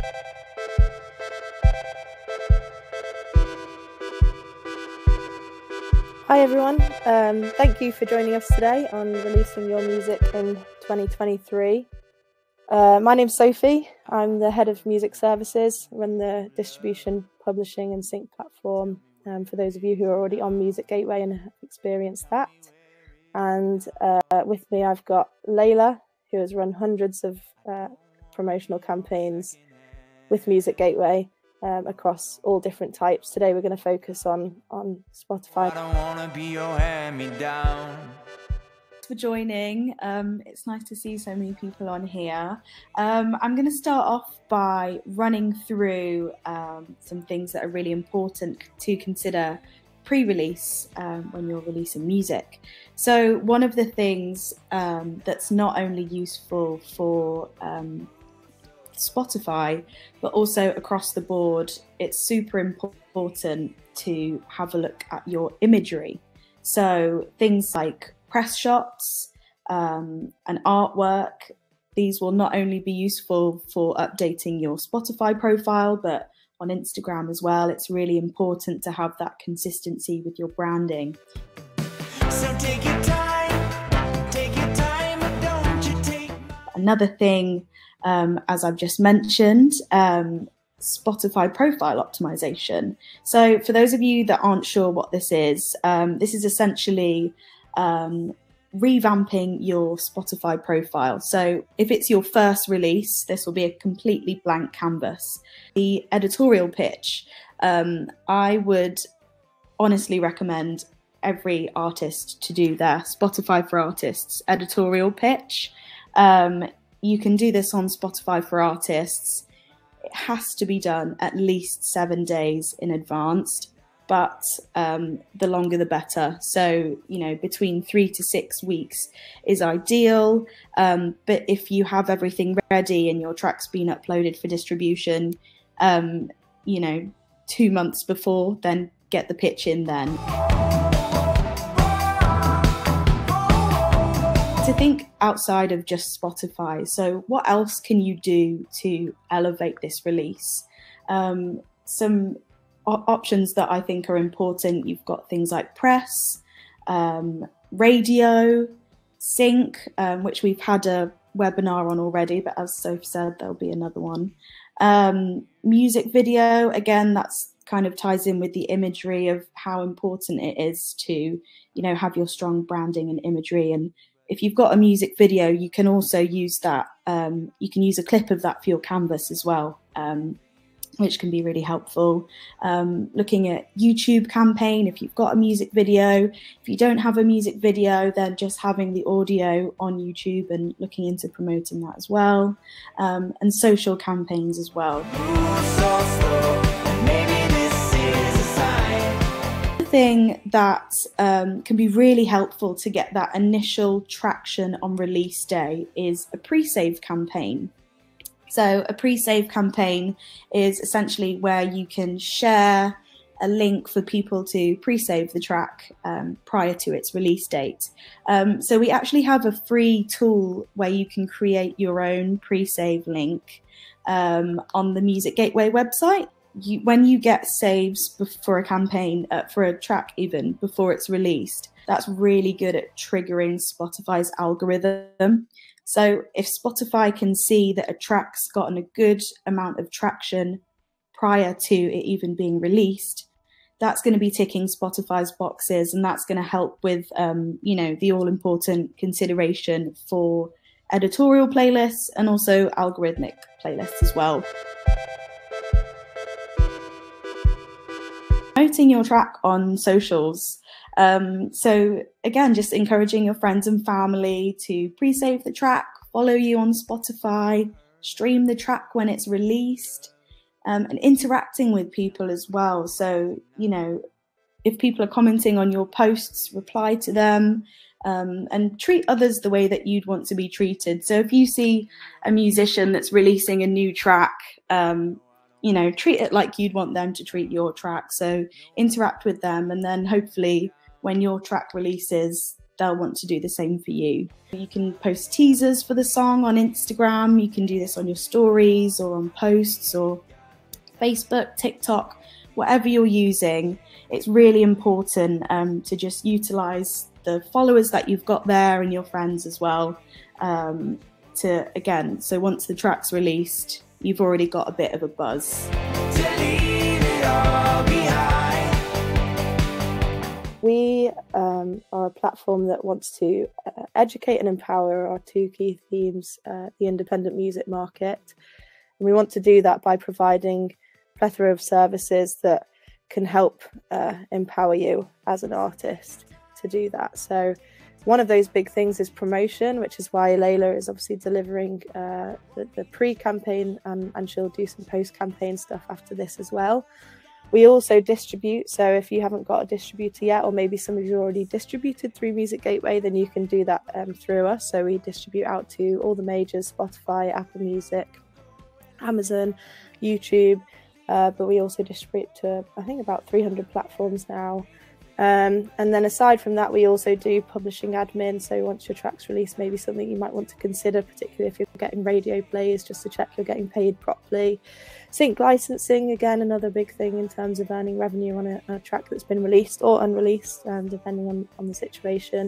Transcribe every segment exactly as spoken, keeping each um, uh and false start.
Hi everyone, um, thank you for joining us today on releasing your music in twenty twenty-three. Uh, my name's Sophie, I'm the head of music services, run the distribution, publishing and sync platform um, for those of you who are already on Music Gateway and have experienced that. And uh, with me I've got Layla, who has run hundreds of uh, promotional campaigns with Music Gateway. Um, across all different types. Today we're going to focus on on Spotify. I don't wanna be your hand-me-down. Thanks for joining. Um, it's nice to see so many people on here. Um, I'm going to start off by running through um, some things that are really important to consider pre-release um, when you're releasing music. So one of the things um, that's not only useful for um, Spotify, but also across the board, it's super important to have a look at your imagery. So things like press shots um, and artwork, these will not only be useful for updating your Spotify profile, but on Instagram as well. It's really important to have that consistency with your branding. So take your time, take your time, don't you take my... Another thing, Um, as I've just mentioned, um, Spotify profile optimization. So for those of you that aren't sure what this is, um, this is essentially um, revamping your Spotify profile. So if it's your first release, this will be a completely blank canvas. The editorial pitch, um, I would honestly recommend every artist to do their Spotify for Artists editorial pitch. Um, You can do this on Spotify for Artists. It has to be done at least seven days in advance, but um, the longer the better. So, you know, between three to six weeks is ideal. Um, but if you have everything ready and your track's been uploaded for distribution, um, you know, two months before, then get the pitch in then. To think outside of just Spotify. So what else can you do to elevate this release? Um, some op options that I think are important. You've got things like press, um, radio, sync, um, which we've had a webinar on already, but as Sophie said, there'll be another one. Um, music video, again, that's kind of ties in with the imagery of how important it is to, you know, have your strong branding and imagery. And if you've got a music video, you can also use that. Um, you can use a clip of that for your canvas as well, um, which can be really helpful. Um, looking at YouTube campaign, if you've got a music video. If you don't have a music video, then just having the audio on YouTube and looking into promoting that as well. Um, and social campaigns as well. Thing that um, can be really helpful to get that initial traction on release day is a pre-save campaign. So a pre-save campaign is essentially where you can share a link for people to pre-save the track um, prior to its release date. Um, so we actually have a free tool where you can create your own pre-save link um, on the Music Gateway website. You, when you get saves for a campaign, uh, for a track even, before it's released, that's really good at triggering Spotify's algorithm. So if Spotify can see that a track's gotten a good amount of traction prior to it even being released, that's going to be ticking Spotify's boxes, and that's going to help with, um, you know, the all-important consideration for editorial playlists and also algorithmic playlists as well. Promoting your track on socials. Um, so again, just encouraging your friends and family to pre-save the track, follow you on Spotify, stream the track when it's released, um, and interacting with people as well. So, you know, if people are commenting on your posts, reply to them, um, and treat others the way that you'd want to be treated. So if you see a musician that's releasing a new track, um, you know, treat it like you'd want them to treat your track. So interact with them, and then hopefully when your track releases, they'll want to do the same for you. You can post teasers for the song on Instagram. You can do this on your stories or on posts or Facebook, TikTok, whatever you're using. It's really important um, to just utilize the followers that you've got there and your friends as well. Um, to again, so once the track's released, you've already got a bit of a buzz. To leave it all behind. We um, are a platform that wants to uh, educate and empower our two key themes, uh, the independent music market. And we want to do that by providing a plethora of services that can help uh, empower you as an artist to do that. So one of those big things is promotion, which is why Layla is obviously delivering uh, the, the pre-campaign, and, and she'll do some post-campaign stuff after this as well. We also distribute, so if you haven't got a distributor yet, or maybe some of you already distributed through Music Gateway, then you can do that um, through us. So we distribute out to all the majors, Spotify, Apple Music, Amazon, YouTube, uh, but we also distribute to, I think, about three hundred platforms now. Um, and then aside from that, we also do publishing admin. So once your track's released, maybe something you might want to consider, particularly if you're getting radio plays, just to check you're getting paid properly. Sync licensing, again, another big thing in terms of earning revenue on a, a track that's been released or unreleased, um, depending on, on the situation.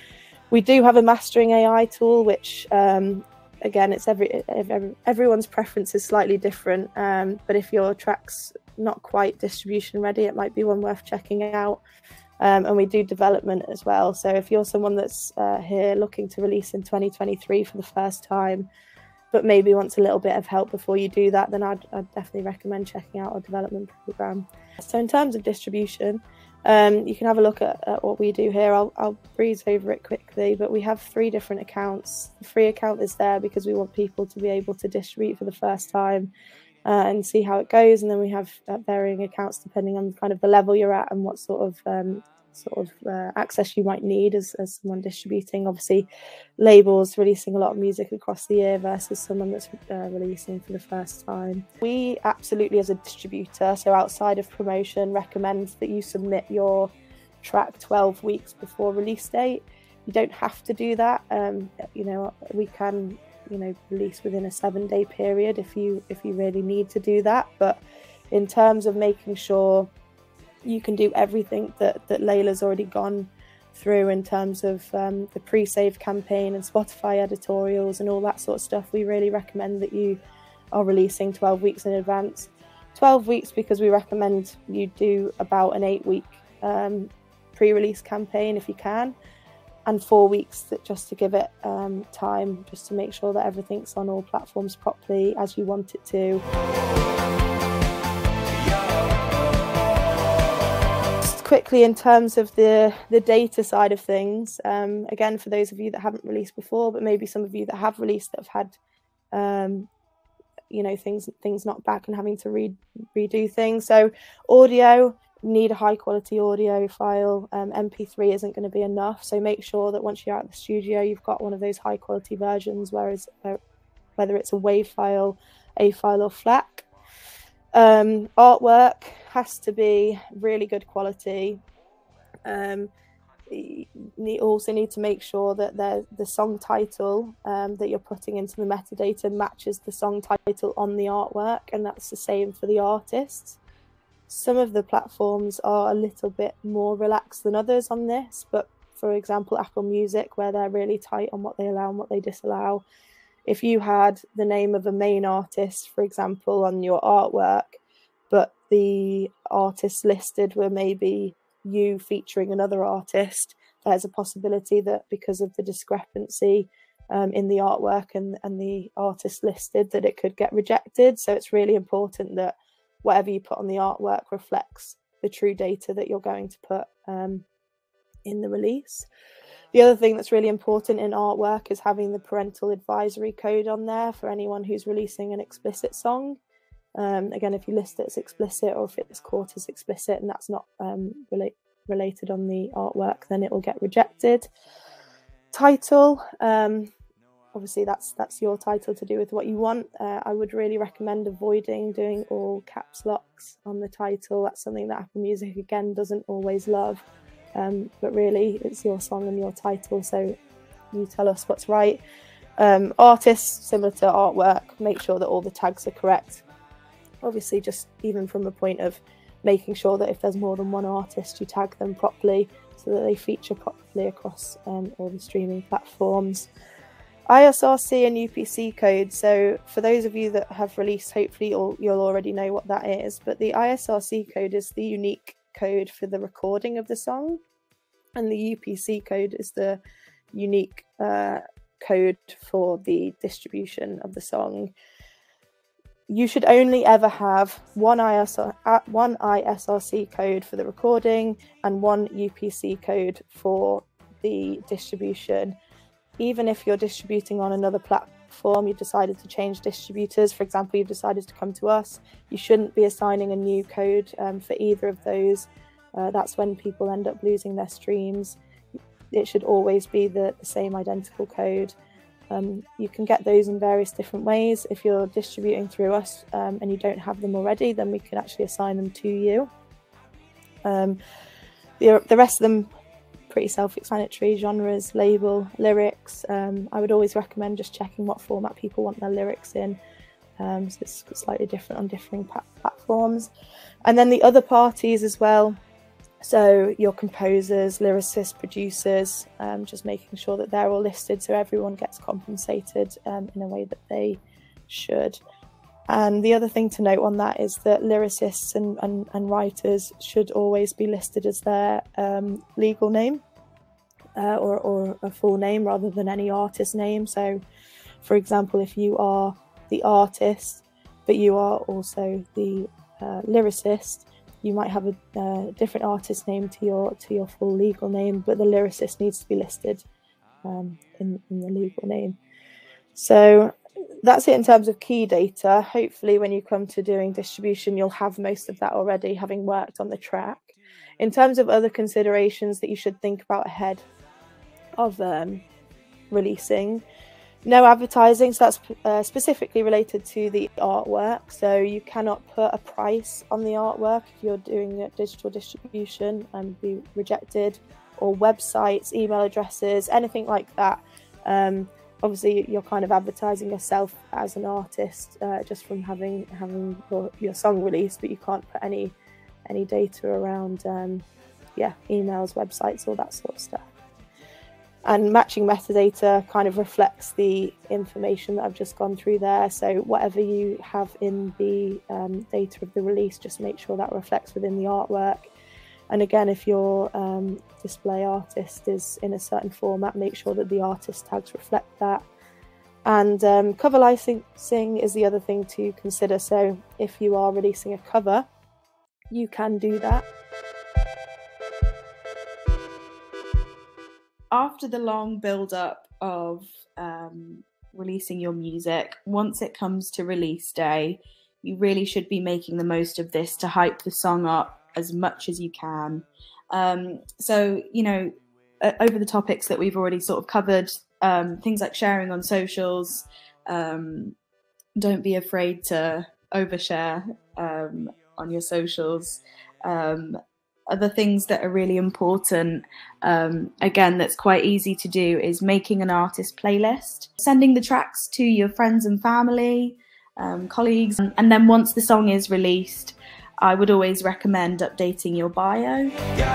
We do have a mastering A I tool, which um, again, it's every, every everyone's preference is slightly different. Um, but if your track's not quite distribution ready, it might be one worth checking out. Um, and we do development as well. So if you're someone that's uh, here looking to release in twenty twenty-three for the first time, but maybe wants a little bit of help before you do that, then I'd, I'd definitely recommend checking out our development program. So in terms of distribution, um, you can have a look at, at what we do here. I'll, I'll breeze over it quickly, but we have three different accounts. The free account is there because we want people to be able to distribute for the first time uh, and see how it goes. And then we have uh, varying accounts depending on kind of the level you're at and what sort of um, sort of uh, access you might need as, as someone distributing. Obviously, labels releasing a lot of music across the year versus someone that's uh, releasing for the first time. We absolutely, as a distributor, so outside of promotion, recommend that you submit your track twelve weeks before release date. You don't have to do that. Um, you know, we can, you know, release within a seven day period if you if you really need to do that. But in terms of making sure you can do everything that, that Layla's already gone through in terms of um, the pre-save campaign and Spotify editorials and all that sort of stuff, we really recommend that you are releasing twelve weeks in advance. twelve weeks because we recommend you do about an eight week um, pre-release campaign if you can, and four weeks that just to give it um, time, just to make sure that everything's on all platforms properly as you want it to. Quickly, in terms of the the data side of things, um, again, for those of you that haven't released before, but maybe some of you that have released that have had, um, you know, things things knocked back and having to re redo things. So, audio, need a high quality audio file. Um, M P three isn't going to be enough. So make sure that once you're out of the studio, you've got one of those high quality versions, whereas uh, whether it's a WAV file, A file, or FLAC. Um, artwork has to be really good quality. Um, you also need to make sure that the, the song title um, that you're putting into the metadata matches the song title on the artwork, and that's the same for the artists. Some of the platforms are a little bit more relaxed than others on this, but for example, Apple Music, where they're really tight on what they allow and what they disallow. If you had the name of a main artist, for example, on your artwork, but the artists listed were maybe you featuring another artist, there's a possibility that because of the discrepancy um, in the artwork and, and the artist listed, that it could get rejected. So it's really important that whatever you put on the artwork reflects the true data that you're going to put um, in the release. The other thing that's really important in artwork is having the parental advisory code on there for anyone who's releasing an explicit song. Um, again, if you list it as explicit or if it's caught as explicit and that's not um, relate, related on the artwork, then it will get rejected. Title, um, obviously that's that's your title to do with what you want. Uh, I would really recommend avoiding doing all caps locks on the title. That's something that Apple Music, again, doesn't always love. um, but really it's your song and your title, so you tell us what's right. Um, artists, similar to artwork, make sure that all the tags are correct. Obviously, just even from a point of making sure that if there's more than one artist, you tag them properly so that they feature properly across um, all the streaming platforms. I S R C and U P C code. So for those of you that have released, hopefully you'll, you'll already know what that is. But the I S R C code is the unique code for the recording of the song, and the U P C code is the unique uh, code for the distribution of the song. You should only ever have one I S R, uh, one I S R C code for the recording and one U P C code for the distribution. Even if you're distributing on another platform, you've decided to change distributors, for example, you've decided to come to us, you shouldn't be assigning a new code um, for either of those. Uh, that's when people end up losing their streams. It should always be the, the same identical code. Um, you can get those in various different ways. If you're distributing through us um, and you don't have them already, then we can actually assign them to you. Um, the, the rest of them, pretty self-explanatory: genres, label, lyrics. Um, I would always recommend just checking what format people want their lyrics in. Um, so it's slightly different on differing platforms. And then the other parties as well. So your composers, lyricists, producers, um, just making sure that they're all listed so everyone gets compensated um, in a way that they should. And the other thing to note on that is that lyricists and, and, and writers should always be listed as their um, legal name uh, or, or a full name rather than any artist name. So, for example, if you are the artist, but you are also the uh, lyricist, you might have a uh, different artist name to your to your full legal name, but the lyricist needs to be listed um, in, in the legal name. So that's it in terms of key data. Hopefully when you come to doing distribution, you'll have most of that already, having worked on the track. In terms of other considerations that you should think about ahead of um, releasing, no advertising, so that's uh, specifically related to the artwork. So you cannot put a price on the artwork if you're doing a digital distribution and be rejected, or websites, email addresses, anything like that. Um, obviously, you're kind of advertising yourself as an artist uh, just from having having your, your song released, but you can't put any any data around, um, yeah, emails, websites, all that sort of stuff. And matching metadata kind of reflects the information that I've just gone through there. So whatever you have in the um, data of the release, just make sure that reflects within the artwork. And again, if your um, display artist is in a certain format, make sure that the artist tags reflect that. And um, cover licensing is the other thing to consider. So if you are releasing a cover, you can do that. After the long build-up of um, releasing your music, once it comes to release day, you really should be making the most of this to hype the song up as much as you can. Um, so, you know, uh, over the topics that we've already sort of covered, um, things like sharing on socials, um, don't be afraid to overshare um, on your socials. Um, Other things that are really important, um, again, that's quite easy to do, is making an artist playlist, sending the tracks to your friends and family, um, colleagues, and then once the song is released, I would always recommend updating your bio.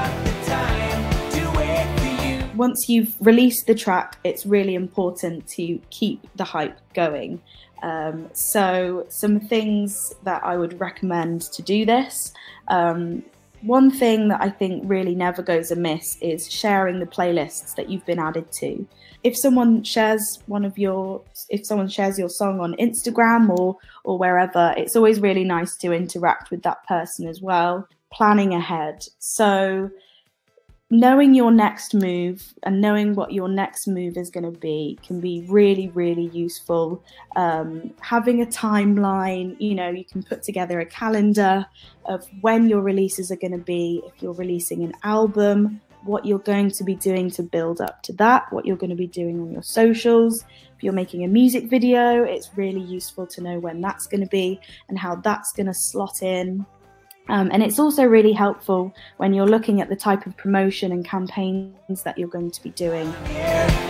Once you've released the track, it's really important to keep the hype going. Um, so some things that I would recommend to do this. Um, One thing that I think really never goes amiss is sharing the playlists that you've been added to. If someone shares one of your, if someone shares your song on Instagram or or wherever, it's always really nice to interact with that person as well. Planning ahead. So knowing your next move and knowing what your next move is going to be can be really, really useful. Um, having a timeline, you know, you can put together a calendar of when your releases are going to be. If you're releasing an album, what you're going to be doing to build up to that, what you're going to be doing on your socials. If you're making a music video, it's really useful to know when that's going to be and how that's going to slot in. Um, and it's also really helpful when you're looking at the type of promotion and campaigns that you're going to be doing. Yeah.